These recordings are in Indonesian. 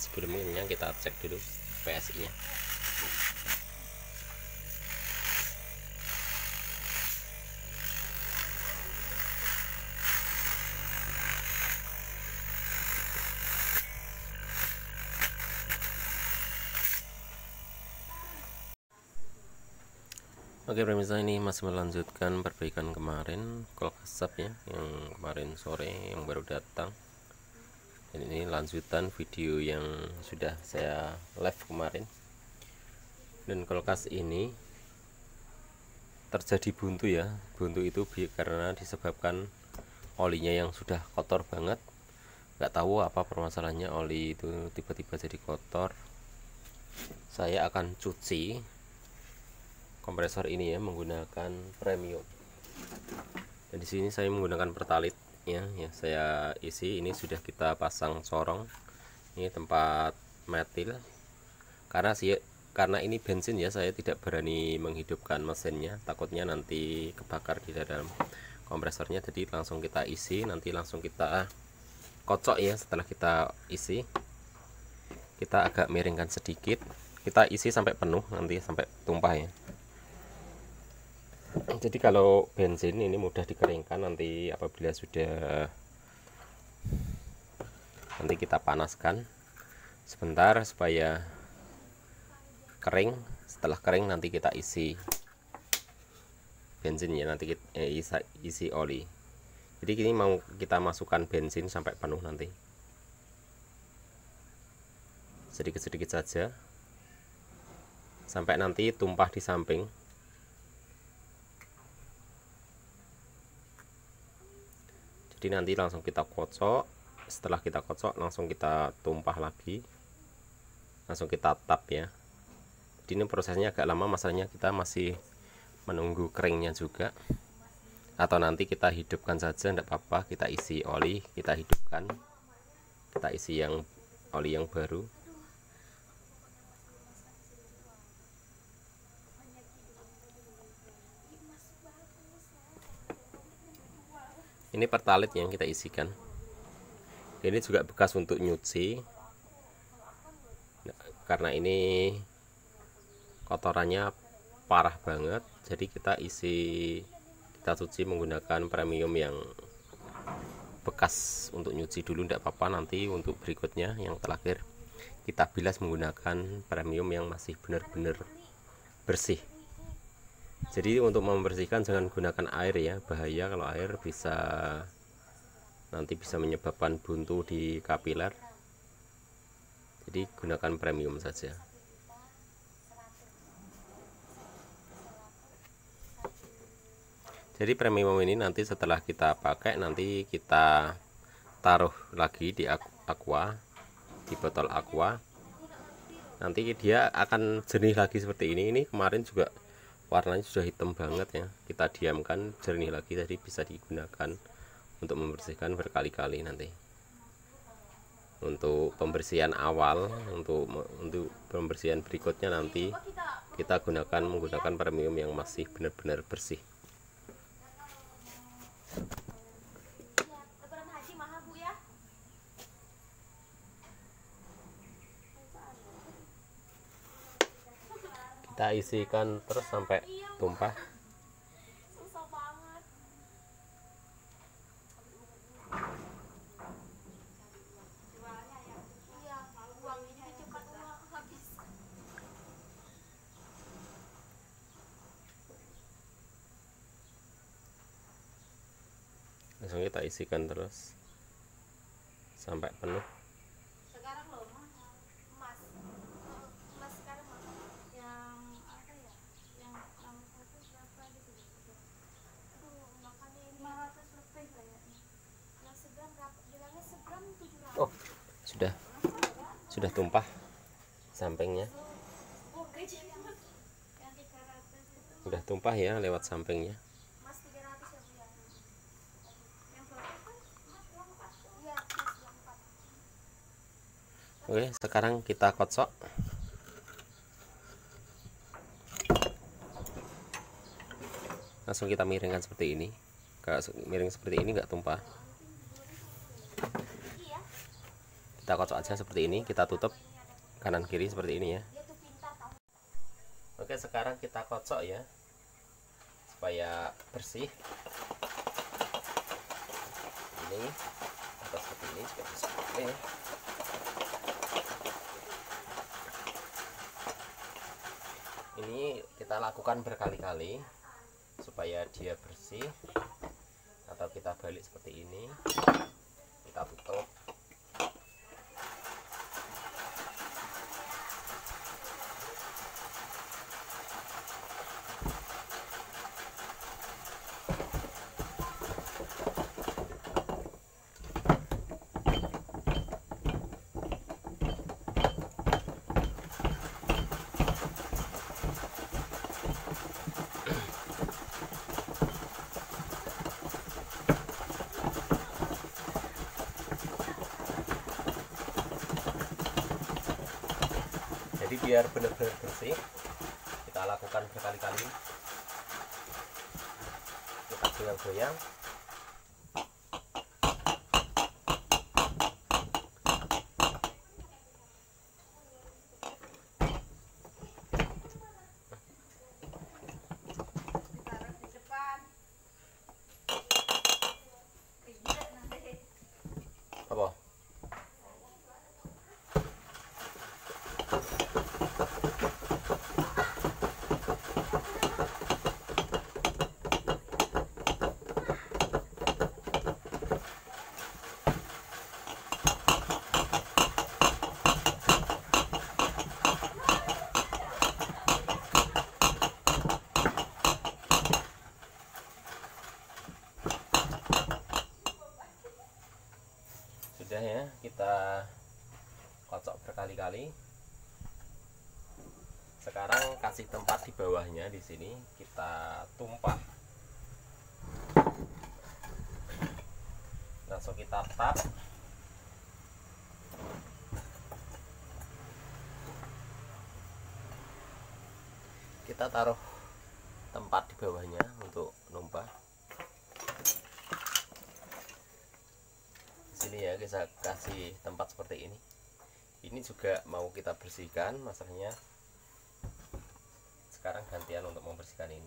Sebelumnya kita cek dulu PSI nya. Oke pemirsa, ini masih melanjutkan perbaikan kemarin kulkas sub ya, yang kemarin sore yang baru datang. Dan ini lanjutan video yang sudah saya live kemarin. Dan kulkas ini terjadi buntu ya. Buntu itu karena disebabkan olinya yang sudah kotor banget. Nggak tahu apa permasalahannya, oli itu tiba-tiba jadi kotor. Saya akan cuci kompresor ini ya menggunakan premium. Dan di sini saya menggunakan pertalit ya, saya isi. Ini sudah kita pasang corong. Ini tempat metil. Karena ini bensin ya, saya tidak berani menghidupkan mesinnya, takutnya nanti kebakar di dalam kompresornya. Jadi langsung kita isi, nanti langsung kita kocok ya. Setelah kita isi, kita agak miringkan sedikit. Kita isi sampai penuh, nanti sampai tumpah ya. Jadi kalau bensin ini mudah dikeringkan, nanti apabila sudah, nanti kita panaskan sebentar supaya kering. Setelah kering nanti kita isi bensinnya, nanti kita isi oli. Jadi ini mau kita masukkan bensin sampai penuh, nanti sedikit-sedikit saja sampai nanti tumpah di samping. Jadi nanti langsung kita kocok. Setelah kita kocok langsung kita tumpah lagi, langsung kita tap ya. Jadi ini prosesnya agak lama, masalahnya kita masih menunggu keringnya juga. Atau nanti kita hidupkan saja, tidak apa-apa. Kita isi oli, kita hidupkan, kita isi yang oli yang baru. Ini pertalit yang kita isikan. Ini juga bekas untuk nyuci. Karena ini kotorannya parah banget, jadi kita cuci menggunakan premium yang bekas untuk nyuci dulu, tidak apa-apa. Nanti untuk berikutnya yang terakhir kita bilas menggunakan premium yang masih benar-benar bersih. Jadi untuk membersihkan jangan gunakan air ya, bahaya kalau air nanti bisa menyebabkan buntu di kapiler. Jadi gunakan premium saja. Jadi premium ini nanti setelah kita pakai, nanti kita taruh lagi di aqua, di botol aqua. Nanti dia akan jernih lagi seperti ini. Ini kemarin juga warnanya sudah hitam banget ya, kita diamkan jernih lagi, jadi bisa digunakan untuk membersihkan berkali-kali. Nanti untuk pembersihan awal, untuk pembersihan berikutnya nanti kita menggunakan premium yang masih benar-benar bersih. Kita isikan terus sampai tumpah. Langsung kita isikan terus sampai penuh. Oh, sudah tumpah sampingnya. Sudah tumpah ya lewat sampingnya. Oke, sekarang kita kocok. Langsung kita miringkan seperti ini. Kalau miring seperti ini nggak tumpah. Kita kocok aja seperti ini, kita tutup kanan kiri seperti ini ya. Oke, sekarang kita kocok ya supaya bersih. Ini atau seperti ini juga bisa. Ini kita lakukan berkali-kali supaya dia bersih, atau kita balik seperti ini, kita tutup. Jadi biar benar-benar bersih, kita lakukan berkali-kali. Kita goyang-goyang. Apa? Sudah ya, kita kocok berkali-kali. Sekarang kasih tempat di bawahnya, di sini kita tumpah. Langsung kita tap. Kita taruh tempat di bawahnya untuk numpah. Sini ya, kita kasih tempat seperti ini. Ini juga mau kita bersihkan, masalahnya sekarang gantian untuk membersihkan ini.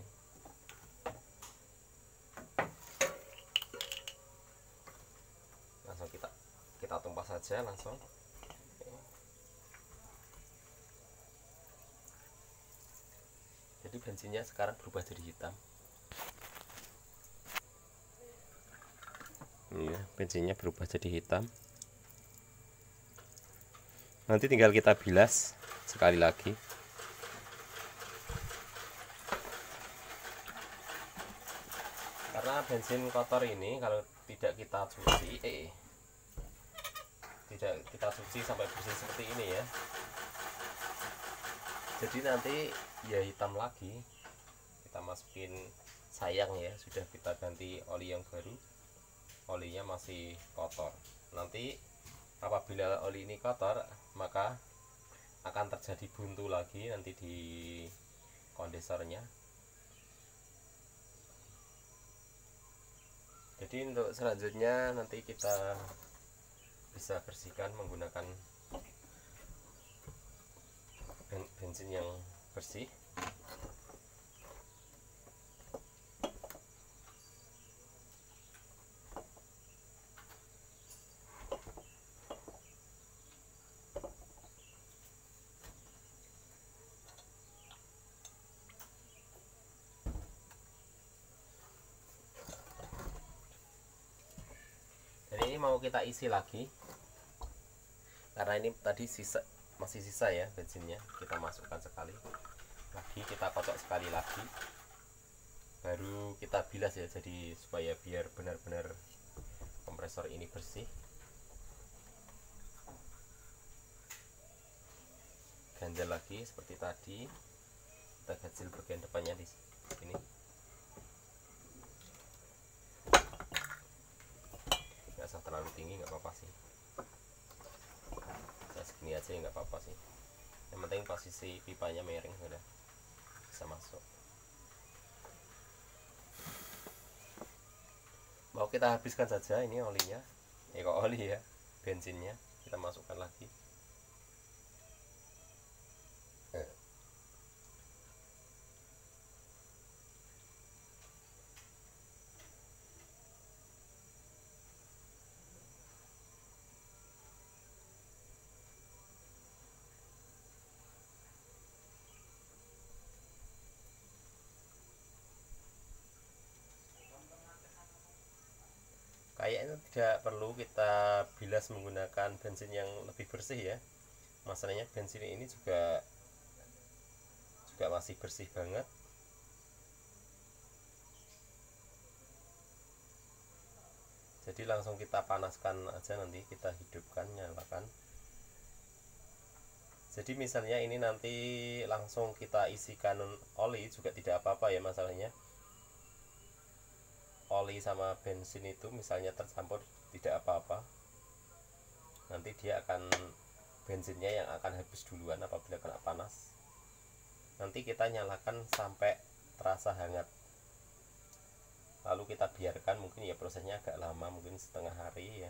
Langsung kita tumpah saja langsung. Jadi bensinnya sekarang berubah jadi hitam. Iya, bensinnya berubah jadi hitam. Nanti tinggal kita bilas sekali lagi. Karena bensin kotor ini kalau tidak kita cuci, tidak kita cuci sampai bersih seperti ini ya, jadi nanti ya hitam lagi. Kita masukin, sayang ya, sudah kita ganti oli yang baru, olinya masih kotor. Nanti apabila oli ini kotor, maka akan terjadi buntu lagi nanti di kondensernya. Jadi untuk selanjutnya nanti kita bisa bersihkan menggunakan bensin yang bersih. Dan ini mau kita isi lagi, karena ini tadi masih sisa ya bensinnya. Kita masukkan sekali lagi, kita kocok sekali lagi, baru kita bilas ya, jadi supaya biar benar-benar kompresor ini bersih. Ganjel lagi seperti tadi, kita ganjel bagian depannya di sini. Nggak usah terlalu tinggi, nggak apa-apa sih, segini aja ya, nggak apa-apa sih. Yang penting posisi pipanya miring, sudah bisa masuk. Mau kita habiskan saja ini olinya, kok oli ya, bensinnya. kita masukkan lagi. Kayaknya tidak perlu kita bilas menggunakan bensin yang lebih bersih ya. Masalahnya bensin ini juga masih bersih banget. Jadi langsung kita panaskan aja, nanti kita hidupkan, nyalakan. Jadi misalnya ini nanti langsung kita isikan oli juga tidak apa-apa ya. Masalahnya oli sama bensin itu misalnya tercampur tidak apa-apa, nanti dia akan, bensinnya yang akan habis duluan apabila kena panas. Nanti kita nyalakan sampai terasa hangat, lalu kita biarkan, mungkin ya prosesnya agak lama, mungkin setengah hari ya,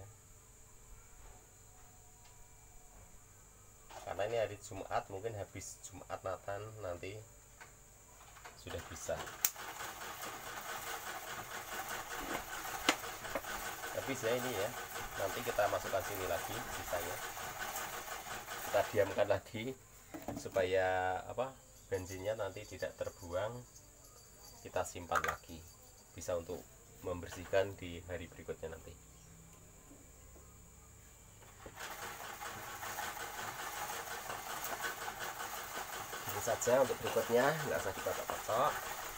karena ini hari Jumat, mungkin habis Jumat Natal nanti sudah bisa. Habis ya ini ya, nanti kita masukkan sini lagi sisanya, kita diamkan lagi supaya bensinnya nanti tidak terbuang, kita simpan lagi, bisa untuk membersihkan di hari berikutnya nanti. Ini saja untuk berikutnya, nggak usah dikotok-kotok.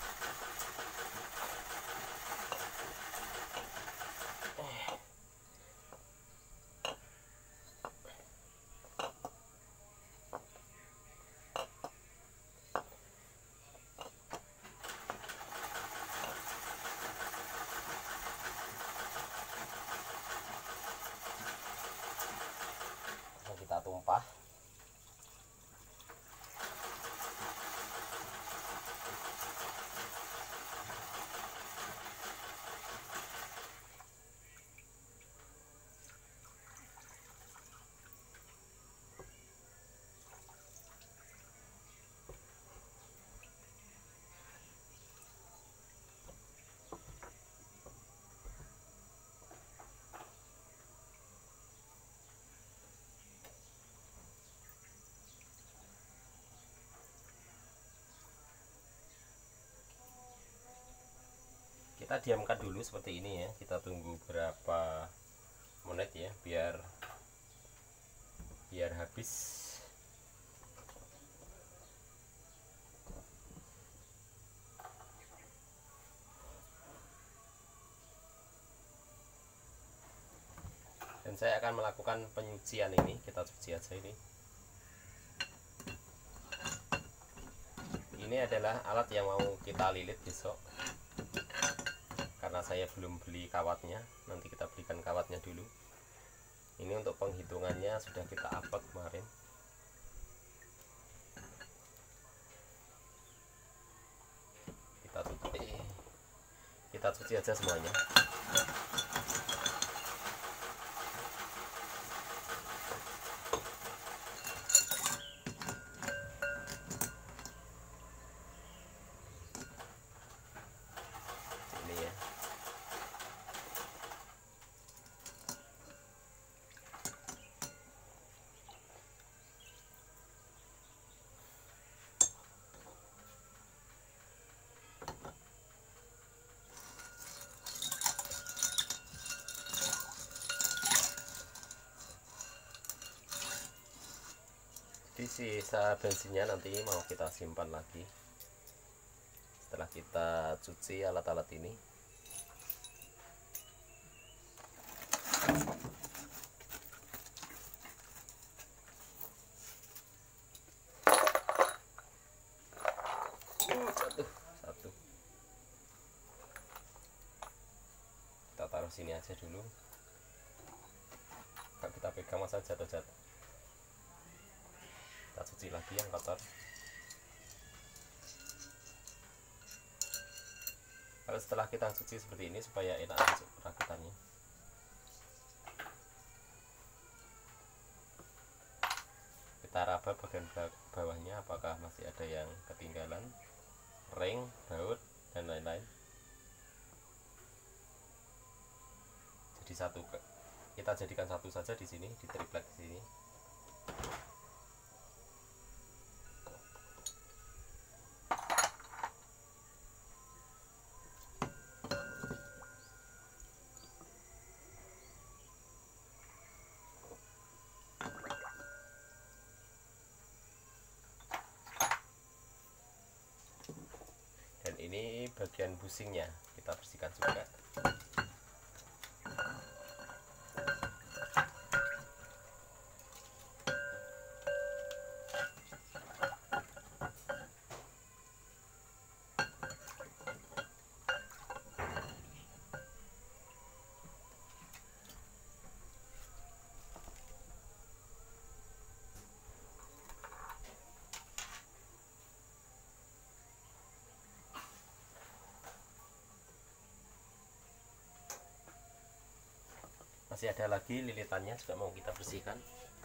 Kita tumpah. Kita diamkan dulu seperti ini ya, kita tunggu berapa menit ya, biar habis. Dan saya akan melakukan penyucian ini, kita cuci aja ini. Ini adalah alat yang mau kita lilit besok, karena saya belum beli kawatnya, nanti kita belikan kawatnya dulu. Ini untuk penghitungannya sudah kita upload kemarin. Kita cuci aja semuanya. Ini ya. Di sisa bensinnya nanti mau kita simpan lagi setelah kita cuci alat-alat ini. Satu. Kita taruh sini aja dulu. Kalau kita pegang masa jatuh-jatuh. Kita cuci lagi yang kotor. Kalau setelah kita cuci seperti ini supaya enak untuk perakitannya. kita raba bagian bawahnya apakah masih ada yang ketinggalan, ring, baut, dan lain-lain. Jadi kita jadikan satu saja di sini, di triplek di sini. Dan ini bagian busingnya kita bersihkan juga. Masih ada lagi lilitannya juga mau kita bersihkan.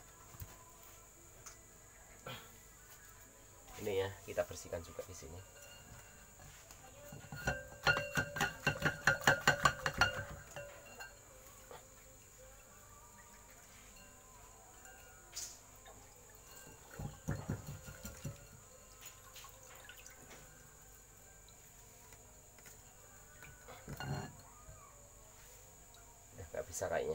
Ini ya, kita bersihkan juga di sini. Nggak bisa kayaknya.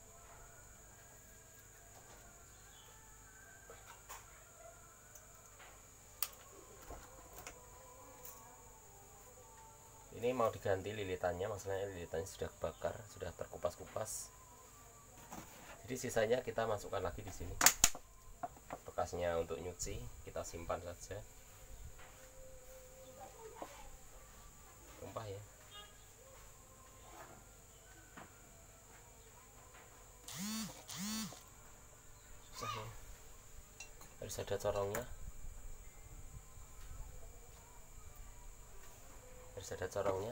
Ini mau diganti lilitannya, masalahnya lilitannya sudah kebakar, sudah terkupas-kupas. Jadi sisanya kita masukkan lagi di sini. Bekasnya untuk nyuci kita simpan saja. Tumpah ya. Susah ya. Harus ada corongnya. Harus ada corongnya.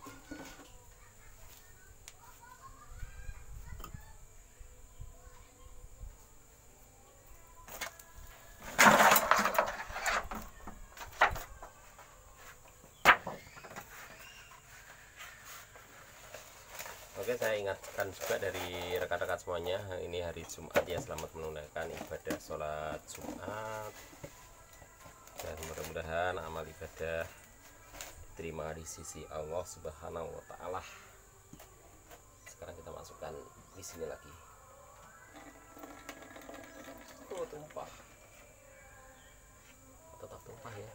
Oke, saya ingatkan juga dari rekan-rekan semuanya, ini hari Jumat ya, selamat menunaikan ibadah sholat Jumat, dan mudah-mudahan amal ibadah diterima di sisi Allah Subhanahu wa Ta'ala. Sekarang kita masukkan di sini lagi. Oh, tumpah, tetap tumpah ya.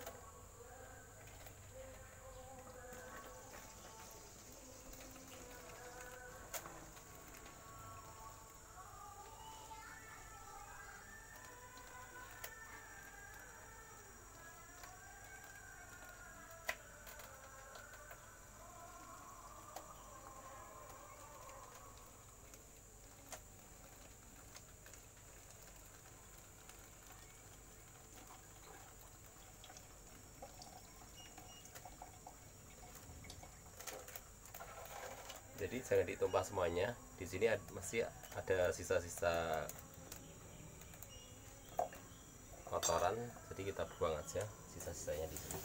Jadi jangan ditumpah semuanya. Di sini masih ada sisa-sisa kotoran, jadi kita buang aja sisa-sisanya di sini.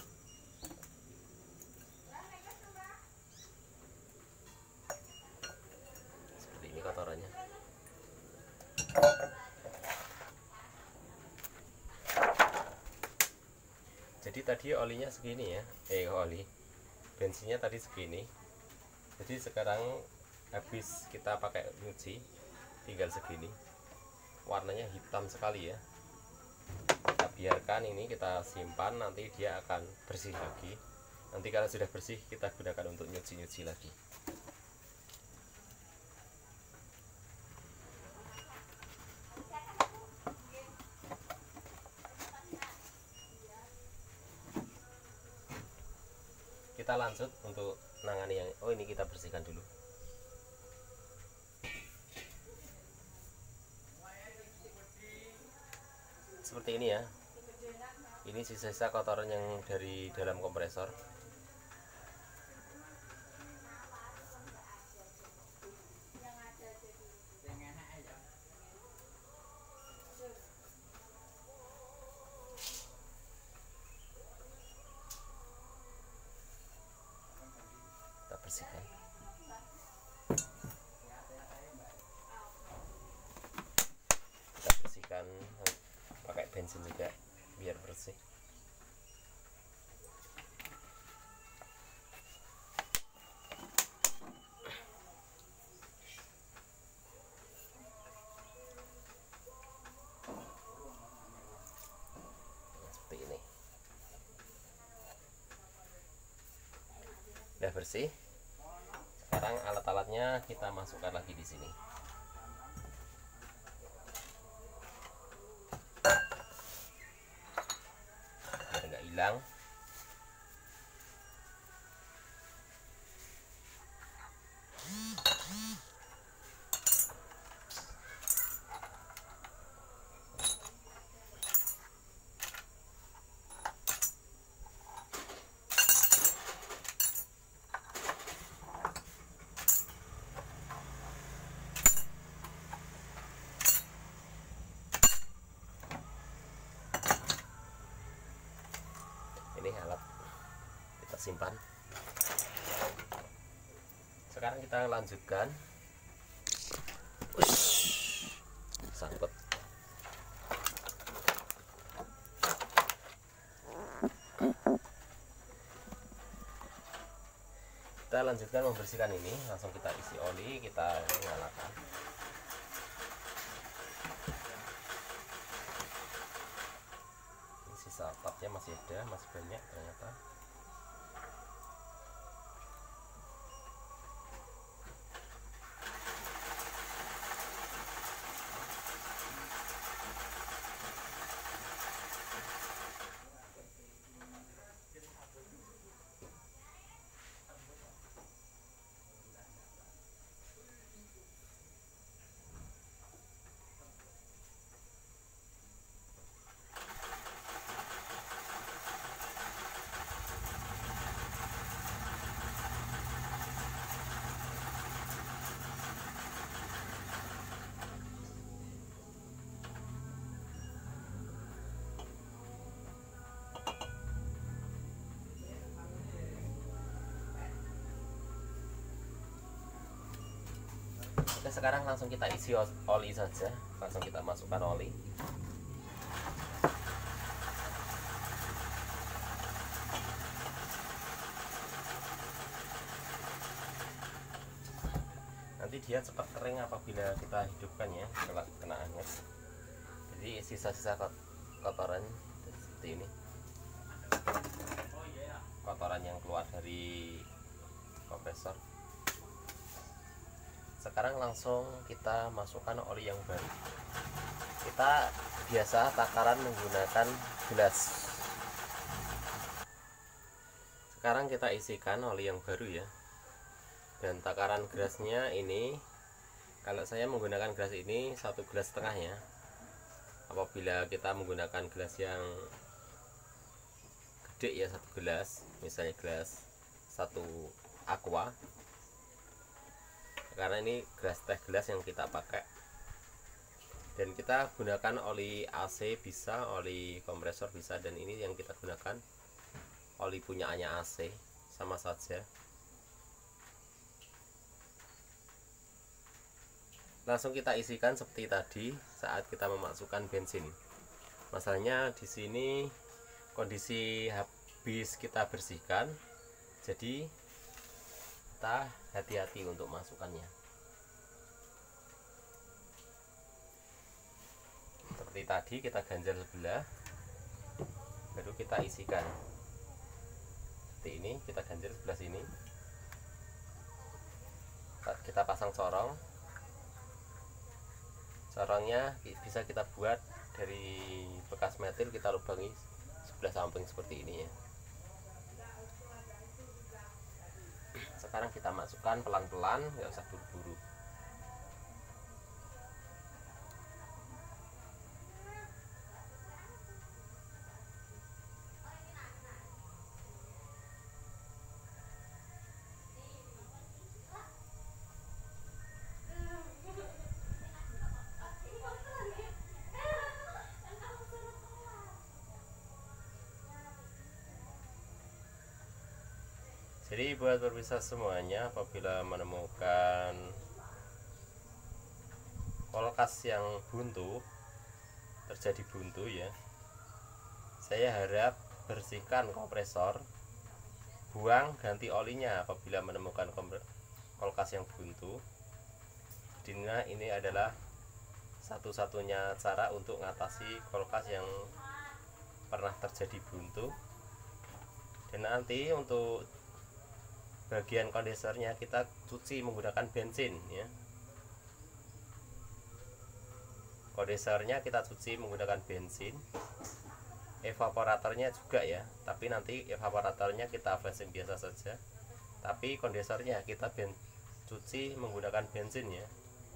Seperti ini kotorannya. Jadi tadi olinya segini ya, bensinnya tadi segini. Jadi sekarang habis kita pakai nyuci tinggal segini, warnanya hitam sekali ya. Kita biarkan ini, kita simpan, nanti dia akan bersih lagi. Nanti kalau sudah bersih kita gunakan untuk nyuci-nyuci lagi. Kita lanjut untuk menangani yang ini kita bersihkan dulu. Seperti ini ya. Ini sisa-sisa kotoran yang dari dalam kompresor. bersihkan. Kita bersihkan pakai bensin juga biar bersih. Seperti ini. Udah bersih. Sekarang alat-alatnya kita masukkan lagi di sini. Biar nggak hilang. Ini alat kita simpan. Sekarang kita lanjutkan. Sangkut. Kita lanjutkan membersihkan ini. Langsung kita isi oli, kita nyalakan. Sisa tapnya masih ada, masih banyak ternyata. Oke, sekarang langsung kita isi oli saja. Langsung kita masukkan oli. Nanti dia cepat kering apabila kita hidupkan ya, setelah kena angin. Jadi sisa-sisa kotoran seperti ini, kotoran yang keluar dari kompresor. Sekarang langsung kita masukkan oli yang baru. Kita biasa takaran menggunakan gelas. Sekarang kita isikan oli yang baru ya. Dan takaran gelasnya ini, kalau saya menggunakan gelas ini 1,5 gelas ya. Apabila kita menggunakan gelas yang gede ya, 1 gelas, misalnya gelas 1 aqua, karena ini gelas teh gelas yang kita pakai. Dan kita gunakan oli AC bisa, oli kompresor bisa, dan ini yang kita gunakan oli punyaannya AC, sama saja. Langsung kita isikan seperti tadi saat kita memasukkan bensin. Masalahnya di sini kondisi habis kita bersihkan, jadi kita hati-hati untuk masukkannya. Seperti tadi kita ganjal sebelah, baru kita isikan. Seperti ini, kita ganjal sebelah sini. Kita pasang corong. Corongnya bisa kita buat dari bekas metil, kita lubangi sebelah samping seperti ini ya. Sekarang kita masukkan pelan-pelan, nggak usah buru-buru. Jadi buat pemirsa semuanya, apabila menemukan kulkas yang buntu, terjadi buntu ya, saya harap bersihkan kompresor, buang, ganti olinya apabila menemukan kulkas yang buntu. Dina ini adalah satu-satunya cara untuk mengatasi kulkas yang pernah terjadi buntu. Dan nanti untuk bagian kondensernya kita cuci menggunakan bensin ya. Kondensernya kita cuci menggunakan bensin, evaporatornya juga ya, tapi nanti evaporatornya kita flashing biasa saja, tapi kondensernya kita cuci menggunakan bensin ya.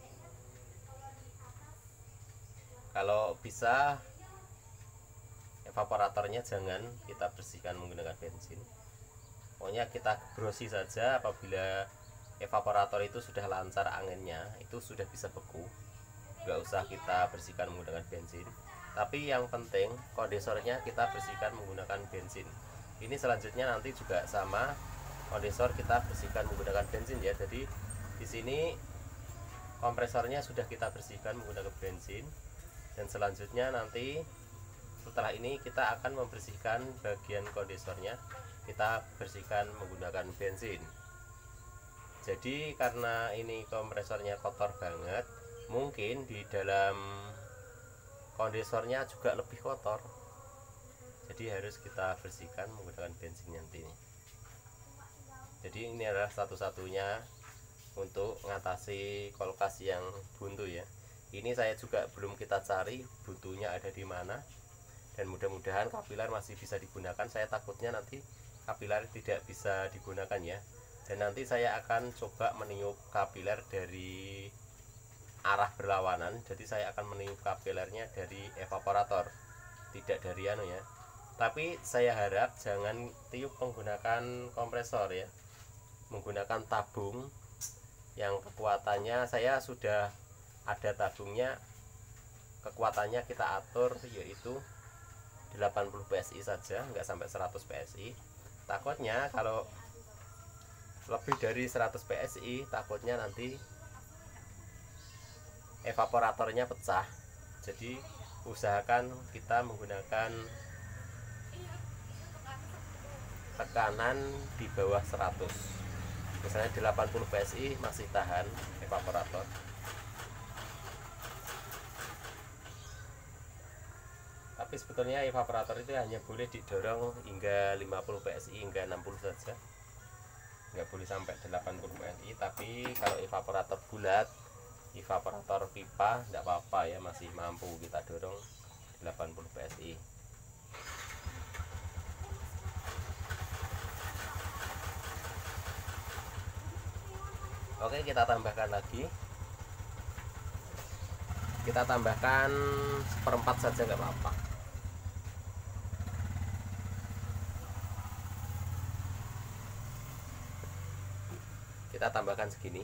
Kalau bisa evaporatornya jangan kita bersihkan menggunakan bensin, pokoknya kita brosi saja. Apabila evaporator itu sudah lancar anginnya, itu sudah bisa beku, nggak usah kita bersihkan menggunakan bensin. Tapi yang penting kondensornya kita bersihkan menggunakan bensin. Ini selanjutnya nanti juga sama, kondensor kita bersihkan menggunakan bensin ya. Jadi di sini kompresornya sudah kita bersihkan menggunakan bensin, dan selanjutnya nanti setelah ini kita akan membersihkan bagian kondensornya, kita bersihkan menggunakan bensin. Jadi karena ini kompresornya kotor banget, mungkin di dalam kondensornya juga lebih kotor, jadi harus kita bersihkan menggunakan bensin nanti. Jadi ini adalah satu-satunya untuk mengatasi kulkas yang buntu ya. Ini saya juga belum kita cari buntunya ada di mana, dan mudah-mudahan kapiler masih bisa digunakan. Saya takutnya nanti kapiler tidak bisa digunakan ya, dan nanti saya akan coba meniup kapiler dari arah berlawanan. Jadi saya akan meniup kapilernya dari evaporator, tidak dari anu ya. Tapi saya harap jangan tiup menggunakan kompresor ya, menggunakan tabung yang kekuatannya saya sudah ada tabungnya, kekuatannya kita atur yaitu 80 PSI saja, nggak sampai 100 PSI. Takutnya kalau lebih dari 100 PSI, takutnya nanti evaporatornya pecah. Jadi usahakan kita menggunakan tekanan di bawah 100, misalnya 80 PSI masih tahan evaporator. Tapi sebetulnya evaporator itu hanya boleh didorong hingga 50 PSI hingga 60 saja, nggak boleh sampai 80 PSI. Tapi kalau evaporator bulat, evaporator pipa, nggak apa-apa ya, masih mampu kita dorong 80 PSI. Oke, kita tambahkan lagi, kita tambahkan 1/4 saja nggak apa-apa. Kita tambahkan segini.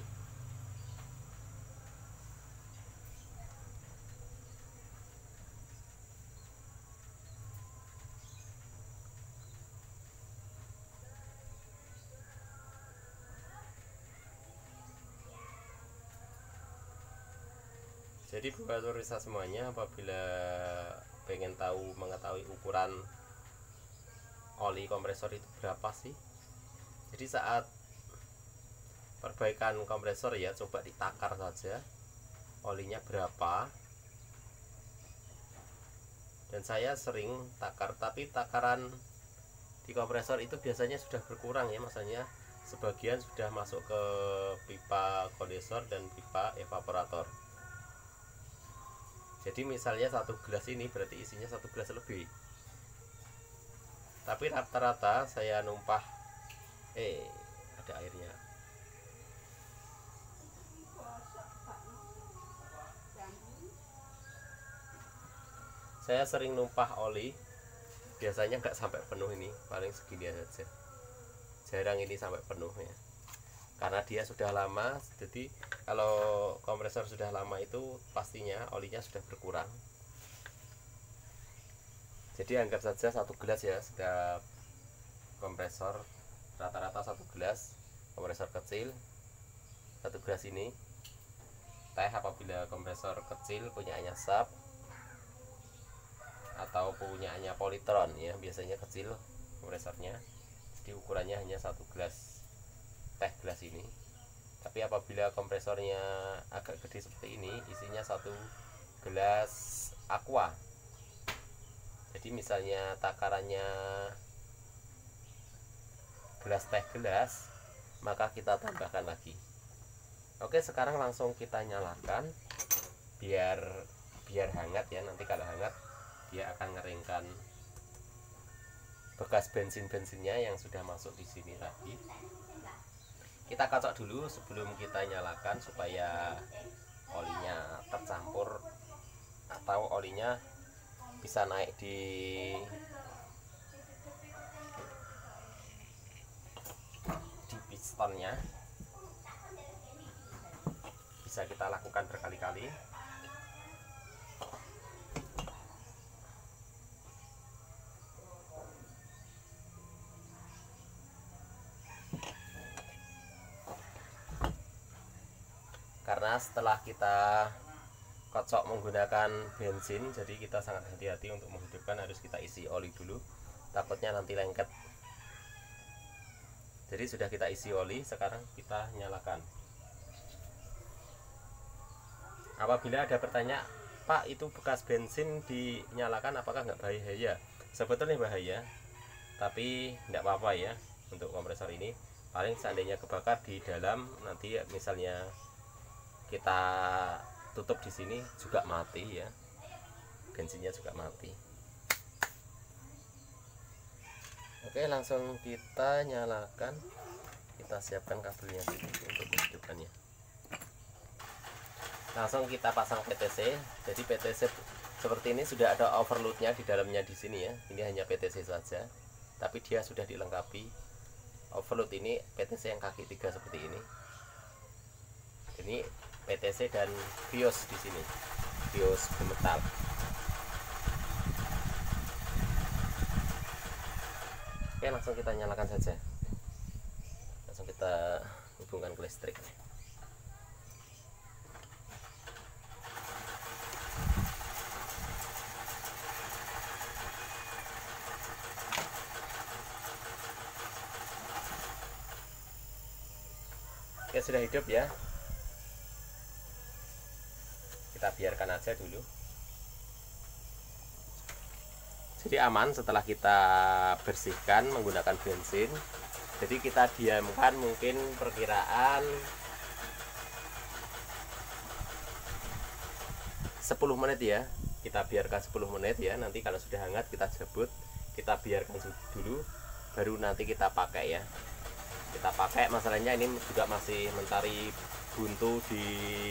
Jadi buat pemirsa semuanya, apabila pengen mengetahui ukuran oli kompresor itu berapa sih, jadi saat perbaikan kompresor ya, coba ditakar saja olinya berapa. Dan saya sering takar, tapi takaran di kompresor itu biasanya sudah berkurang ya, maksudnya sebagian sudah masuk ke pipa kondensor dan pipa evaporator. Jadi misalnya 1 gelas ini berarti isinya 1 gelas lebih, tapi rata-rata saya numpah ada airnya. Saya sering numpah oli, biasanya nggak sampai penuh, ini paling segini saja, jarang ini sampai penuh ya, karena dia sudah lama. Jadi kalau kompresor sudah lama itu pastinya olinya sudah berkurang. Jadi anggap saja 1 gelas ya setiap kompresor rata-rata 1 gelas kompresor kecil, 1 gelas ini teh. Apabila kompresor kecil punyaannya SAP atau punyaannya Polytron ya, biasanya kecil kompresornya, jadi ukurannya hanya 1 gelas teh gelas ini. Tapi apabila kompresornya agak gede seperti ini, isinya 1 gelas aqua. Jadi misalnya takarannya gelas teh gelas, maka kita tambahkan lagi. Oke, sekarang langsung kita nyalakan biar hangat ya. Nanti kalau hangat dia akan ngeringkan bekas bensinnya yang sudah masuk di sini tadi. Kita kocok dulu sebelum kita nyalakan supaya olinya tercampur atau olinya bisa naik di pistonnya. Bisa kita lakukan berkali-kali. Karena setelah kita kocok menggunakan bensin, jadi kita sangat hati-hati untuk menghidupkan, harus kita isi oli dulu, takutnya nanti lengket. Jadi sudah kita isi oli, sekarang kita nyalakan. Apabila ada bertanya, Pak, itu bekas bensin dinyalakan apakah nggak bahaya? Sebetulnya bahaya, tapi nggak apa-apa ya. Untuk kompresor ini paling seandainya kebakar di dalam, nanti misalnya kita tutup di sini juga mati ya, bensinnya juga mati. Oke, langsung kita nyalakan. Kita siapkan kabelnya untuk menghidupkannya. Langsung kita pasang PTC. Jadi PTC seperti ini sudah ada overloadnya di dalamnya di sini ya. Ini hanya PTC saja, tapi dia sudah dilengkapi overload. Ini PTC yang kaki 3 seperti ini. Ini PTC dan bios di sini, bios gemetal. Oke, langsung kita nyalakan saja. Langsung kita hubungkan ke listrik. Oke, sudah hidup ya. Kita biarkan aja dulu. Jadi aman setelah kita bersihkan menggunakan bensin. Jadi kita diamkan mungkin perkiraan 10 menit ya. Kita biarkan 10 menit ya. Nanti kalau sudah hangat kita cabut, kita biarkan dulu, baru nanti kita pakai ya. Kita pakai, masalahnya ini juga masih mentari buntu di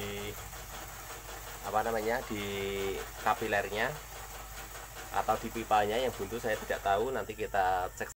di kapilernya atau di pipanya yang buntu, saya tidak tahu. Nanti kita cek